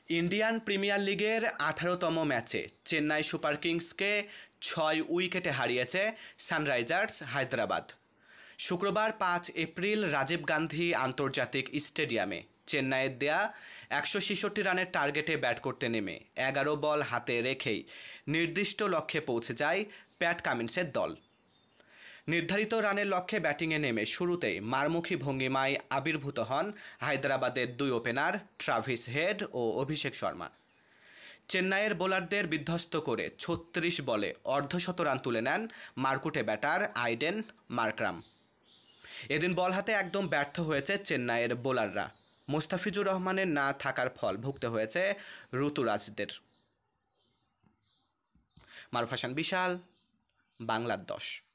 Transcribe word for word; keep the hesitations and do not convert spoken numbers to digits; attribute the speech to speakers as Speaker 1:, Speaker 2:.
Speaker 1: Indian premier লিগের আঠারোতম ম্যাচে চেন্নাই সুপার কিংসকে ছয় উইকেটে হারিয়েছে সানরাইজার্স হায়দ্রাবাদ। শুক্রবার পাঁচ এপ্রিল রাজীব গান্ধী আন্তর্জাতিক স্টেডিয়ামে চেন্নাইয়ের দেয়া একশো ছেষট্টি রানের টার্গেটে ব্যাট করতে নেমে এগারো বল হাতে রেখেই নির্দিষ্ট লক্ষ্যে পৌঁছে যায় প্যাট কামিন্সের দল। নির্ধারিত রানের লক্ষ্যে ব্যাটিংয়ে নেমে শুরুতেই মারমুখী ভঙ্গিমায় আবির্ভূত হন হায়দ্রাবাদের দুই ওপেনার ট্রাভিস হেড ও অভিষেক শর্মা। চেন্নাইয়ের বোলারদের বিধ্বস্ত করে ছত্রিশ বলে অর্ধশত রান তুলে নেন মারকুটে ব্যাটার আইডেন মার্করাম। এদিন বল হাতে একদম ব্যর্থ হয়েছে চেন্নাইয়ের বোলাররা। মুস্তাফিজুর রহমানের না থাকার ফল ভুগতে হয়েছে ঋতুরাজদের। মারুফ হাসান বিশাল, বাংলার দশ।